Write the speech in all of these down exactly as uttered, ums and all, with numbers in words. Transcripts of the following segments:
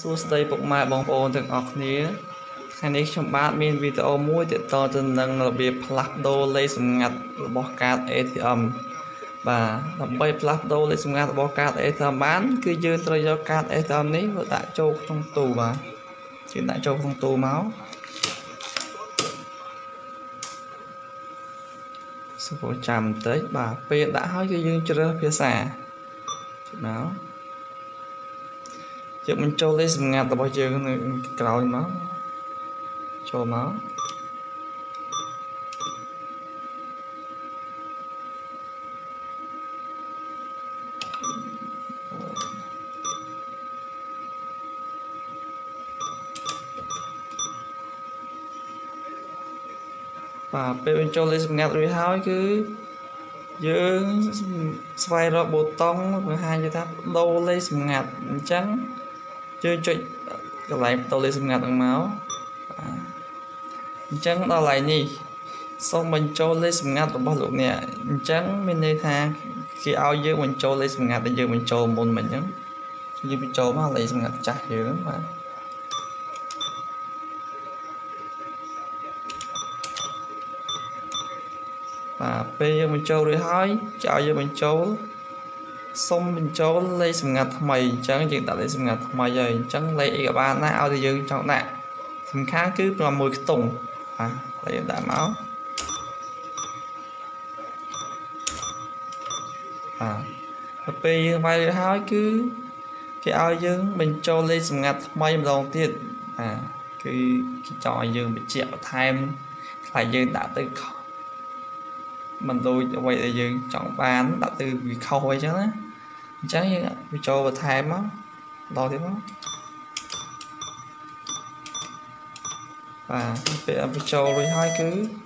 សួស្តីពុកម៉ែបងប្អូនទាំងអស់គ្នាថ្ងៃនេះខ្ញុំបាទមានវីដេអូមួយទាក់ទងទៅនឹងរបៀបផ្លាស់ប្ដូរលេខសម្ងាត់របស់កាត เอ ที เอ็ม បាទដើម្បីផ្លាស់ប្ដូរលេខសម្ងាត់របស់កាត เอ ที เอ็ม បានគឺយើងត្រូវយកកាត เอ ที เอ็ม នេះមកដាក់ចូលក្នុងទូបាទយើងដាក់ចូលក្នុងទូមកសូមចាំបន្តិចបាទពេលដាក់ហើយគឺយើងជ្រើសភាសាមកយើងបញ្ចូលលេខសម្ងាត់របស់យើងនៅក្រោយមកចូលមកបាទពេលបញ្ចូលលេខសម្ងាត់រួចហើយគឺយើងស្វែងរកប៊ូតុងបង្ហាញថាដូរលេខសម្ងាត់អញ្ចឹងយើងចុចកន្លែងបដូរលេខសម្ងាត់ហ្នឹងមកអញ្ចឹងដល់កន្លែងនេះសូមបញ្ចូលលេខសម្ងាត់របស់លោកអ្នកអញ្ចឹងមានន័យថាគេឲ្យយើងបញ្ចូលលេខសម្ងាត់ដែលយើងបញ្ចូលមុនមិញអញ្ចឹងយើងបញ្ចូលមកលេខសម្ងាត់ចាស់យើងបាទបាទពេលយើងបញ្ចូលរួចហើយគេឲ្យយើងបញ្ចូលសុំបញ្ចូលលេខសម្ងាត់ថ្មីអញ្ចឹងយើងដាក់លេខសម្ងាត់ថ្មីហើយអញ្ចឹងលេខអីក៏បានដែរឲ្យតែយើងចង់ដាក់សំខាន់គឺប្រាំមួយខ្ទង់បាទយើងដាក់មកបាទពេលយើងវាយរួចហើយគឺគេឲ្យយើងបញ្ចូលលេខសម្ងាត់ថ្មីម្ដងទៀតបាទគឺគេចង់ឲ្យយើងបញ្ជាក់បន្ថែមខ្លាចយើងដាក់ទៅមិនដូចអ្វីដែលយើងចង់បានដាក់ទៅវាខុសអីចឹងណាអញ្ចឹងយើងបញ្ចូលបន្ថែមមកដល់ទៀតមកបាទពេលបញ្ចូលរួចហើយគឺ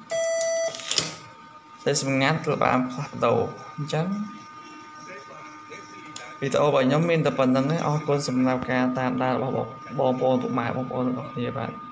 លេខសម្ងាត់ត្រូវបានផ្លាស់ប្ដូរអញ្ចឹងវីដេអូរបស់ខ្ញុំមានតែប៉ុណ្្នឹងឯងអរគុណសម្រាប់ការតាមដានរបស់បងប្អូនពុកម៉ែបងប្អូនទាំងអស់គ្នាបាទ